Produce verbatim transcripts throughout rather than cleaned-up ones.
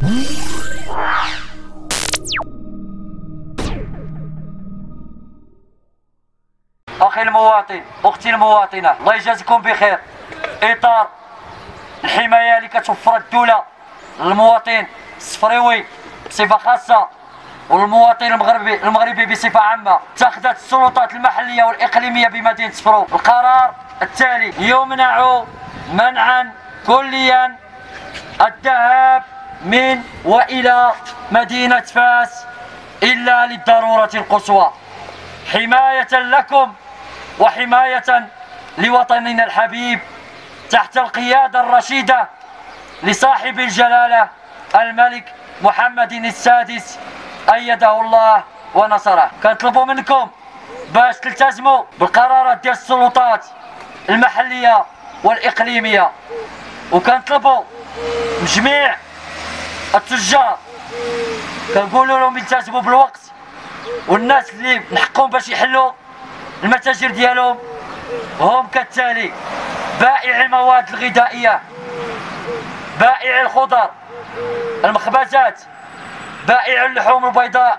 أخي المواطن، أختي المواطنة، الله يجازيكم بخير. إطار الحماية اللي كتوفر الدولة للمواطن الصفريوي بصفة خاصة والمواطن المغربي المغربي بصفة عامة، اتخذت السلطات المحلية والإقليمية بمدينة سفرو القرار التالي: يمنع منعا كليا الذهاب من وإلى مدينة فاس إلا للضرورة القصوى، حماية لكم وحماية لوطننا الحبيب، تحت القيادة الرشيدة لصاحب الجلالة الملك محمد السادس أيده الله ونصره. كنطلبوا منكم باش تلتزموا بالقرارات ديال السلطات المحلية والإقليمية، وكنطلبوا من جميع التجار كنقولوا لهم يلتزموا بالوقت، والناس اللي من حقهم باش يحلوا المتاجر ديالهم هم كالتالي: بائع المواد الغذائية، بائع الخضر، المخبزات، بائع اللحوم البيضاء،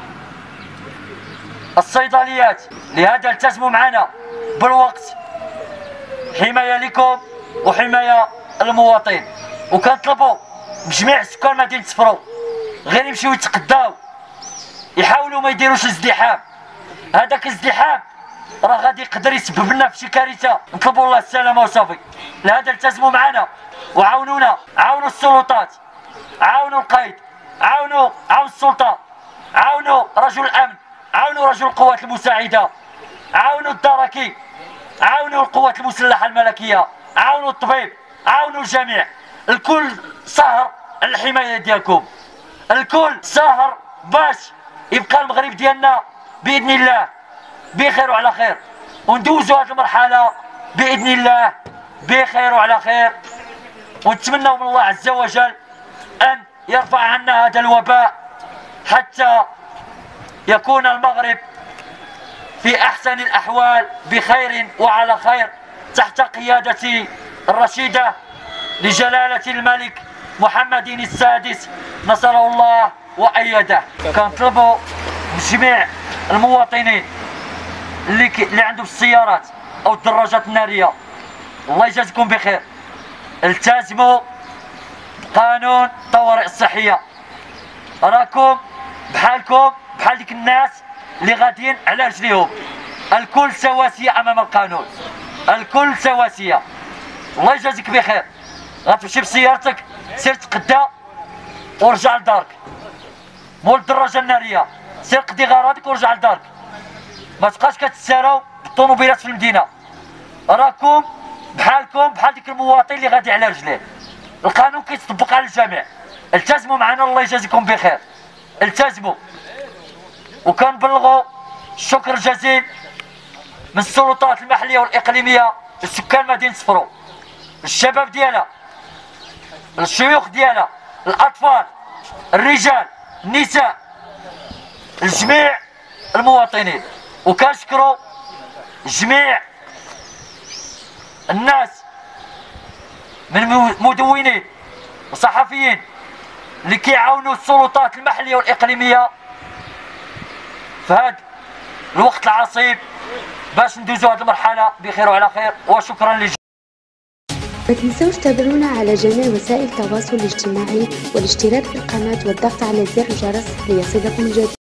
الصيدليات. لهذا التزموا معنا بالوقت، حماية لكم وحماية المواطن. وكنطلبوا من جميع سكان مدينة سفرو غير يمشيو يتقداو، يحاولوا ما يديروش ازدحام. هذاك الازدحام راه غادي يقدر يسبب لنا في شي كارثه، نطلبوا الله السلامه وصافي. لهذا التزموا معنا وعاونونا، عاونوا السلطات، عاونوا القائد، عاونوا عاون السلطه، عاونوا رجل الامن، عاونوا رجل القوات المساعده، عاونوا الدركي، عاونوا القوات المسلحه الملكيه، عاونوا الطبيب، عاونوا الجميع. الكل سهر على الحمايه ديالكم، الكل سهر باش يبقى المغرب ديالنا باذن الله بخير وعلى خير، وندوزوا هذه المرحله باذن الله بخير وعلى خير. ونتمنوا من الله عز وجل ان يرفع عنا هذا الوباء حتى يكون المغرب في احسن الاحوال بخير وعلى خير، تحت قياده الرشيده لجلاله الملك محمد السادس نصره الله وأيده. كنطلبوا من جميع المواطنين اللي ك... اللي عندهم السيارات او الدراجات الناريه، الله يجازيكم بخير، التزموا بقانون الطوارئ الصحيه. راكم بحالكم بحال ديك الناس اللي غاديين على رجليهم، الكل سواسيه امام القانون، الكل سواسيه. الله يجازيك بخير، غتمشي بسيارتك سير تقدا ورجع لدارك، مول الدراجه الناريه سير قضي غراضك ورجع لدارك، ما تبقاش كتساراو بالطوموبيلات في المدينه. راكم بحالكم بحال ديك المواطن اللي غادي على رجليه، القانون كيتطبق على الجميع. التزموا معنا، الله يجازيكم بخير، التزموا. وكنبلغوا الشكر الجزيل من السلطات المحليه والاقليميه لسكان مدينه سفرو، الشباب ديالها، الشيوخ ديالها، الاطفال، الرجال، النساء، الجميع المواطنين. وكنشكروا جميع الناس من مدونين وصحفيين اللي كيعاونوا السلطات المحليه والاقليميه في هذا الوقت العصيب باش ندوزوا هذه المرحله بخير وعلى خير. وشكرا للجميع. ما تنسوش تابعونا على جميع وسائل التواصل الاجتماعي والاشتراك في القناه والضغط على زر الجرس ليصلكم الجديد.